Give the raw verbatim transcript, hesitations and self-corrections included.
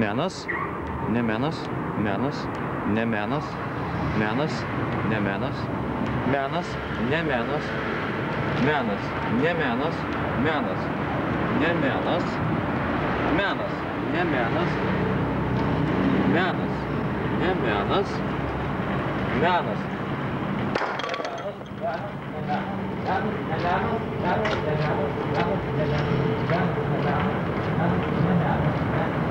Menas, ne menas, menas, ne menas, menas, ne menas, menas, ne menas, menas, ne menas, menas, ne menas, menas, ne menas, menas, ne menas, menas. Menas,